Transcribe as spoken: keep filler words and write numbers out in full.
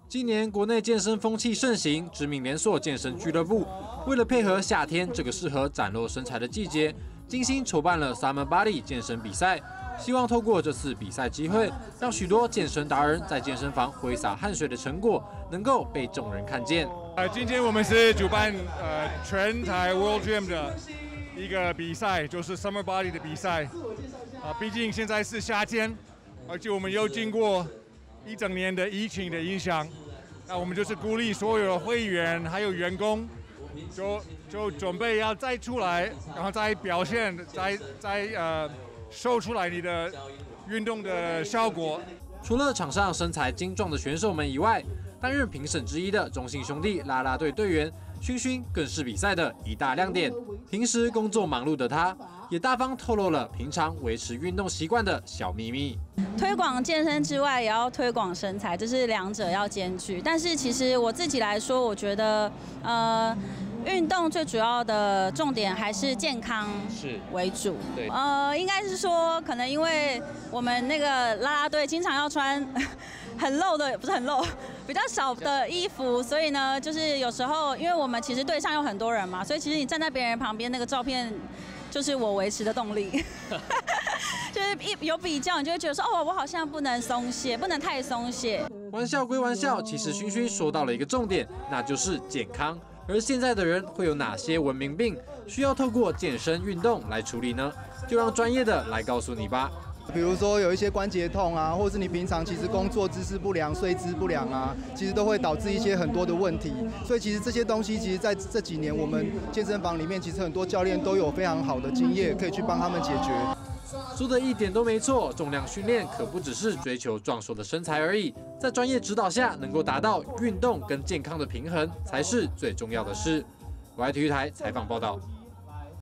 今年国内健身风气盛行，知名连锁健身俱乐部为了配合夏天这个适合展露身材的季节，精心筹办了 Summer Body 健身比赛，希望透过这次比赛机会，让许多健身达人在健身房挥洒汗水的成果能够被众人看见。 呃，今天我们是主办呃全台 World Gym 的一个比赛，就是 Summer Body 的比赛。啊、呃，毕竟现在是夏天，而且我们又经过一整年的疫情的影响，那我们就是鼓励所有的会员还有员工，就就准备要再出来，然后再表现，再再呃 show 出来你的运动的效果。 除了场上身材精壮的选手们以外，担任评审之一的中信兄弟啦啦队队员勋勋更是比赛的一大亮点。平时工作忙碌的他，也大方透露了平常维持运动习惯的小秘密。 推广健身之外，也要推广身材，这是两者要兼具。但是其实我自己来说，我觉得，呃，运动最主要的重点还是健康为主。 对， 呃，应该是说，可能因为我们那个啦啦队经常要穿很露的，不是很露，比较少的衣服，所以呢，就是有时候，因为我们其实队上有很多人嘛，所以其实你站在别人旁边，那个照片就是我维持的动力。就是一有比较，你就会觉得说，哦，我好像不能松懈，不能太松懈。 玩笑归玩笑，其实勋勋说到了一个重点，那就是健康。而现在的人会有哪些文明病，需要透过健身运动来处理呢？就让专业的来告诉你吧。 比如说有一些关节痛啊，或是你平常其实工作姿势不良、睡姿不良啊，其实都会导致一些很多的问题。所以其实这些东西，其实在这几年我们健身房里面，其实很多教练都有非常好的经验，可以去帮他们解决。 说的一点都没错，重量训练可不只是追求壮硕的身材而已，在专业指导下，能够达到运动跟健康的平衡，才是最重要的事。我爱体育台采访报道。